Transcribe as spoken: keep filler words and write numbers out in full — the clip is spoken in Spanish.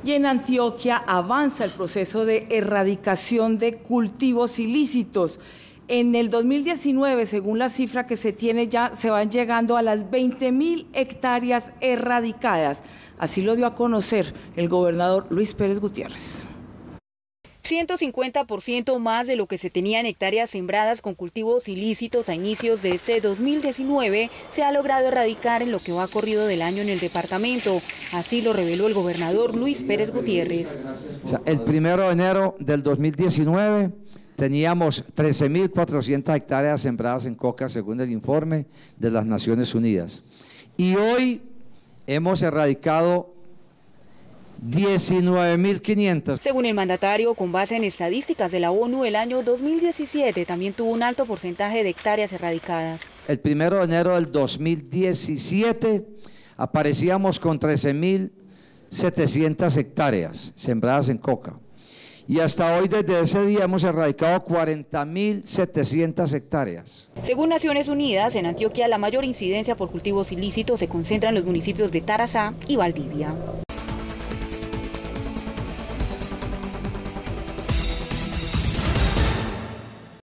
Y en Antioquia avanza el proceso de erradicación de cultivos ilícitos. En el dos mil diecinueve, según la cifra que se tiene ya, se van llegando a las veinte mil hectáreas erradicadas. Así lo dio a conocer el gobernador Luis Pérez Gutiérrez. ciento cincuenta por ciento más de lo que se tenía en hectáreas sembradas con cultivos ilícitos a inicios de este dos mil diecinueve se ha logrado erradicar en lo que va corrido del año en el departamento. Así lo reveló el gobernador Luis Pérez Gutiérrez. O sea, el primero de enero del dos mil diecinueve teníamos trece mil cuatrocientas hectáreas sembradas en coca según el informe de las Naciones Unidas. Y hoy hemos erradicado diecinueve mil quinientas. Según el mandatario, con base en estadísticas de la ONU, el año dos mil diecisiete también tuvo un alto porcentaje de hectáreas erradicadas. El primero de enero del dos mil diecisiete aparecíamos con trece mil setecientas hectáreas sembradas en coca. Y hasta hoy, desde ese día, hemos erradicado cuarenta mil setecientas hectáreas. Según Naciones Unidas, en Antioquia la mayor incidencia por cultivos ilícitos se concentra en los municipios de Tarazá y Valdivia.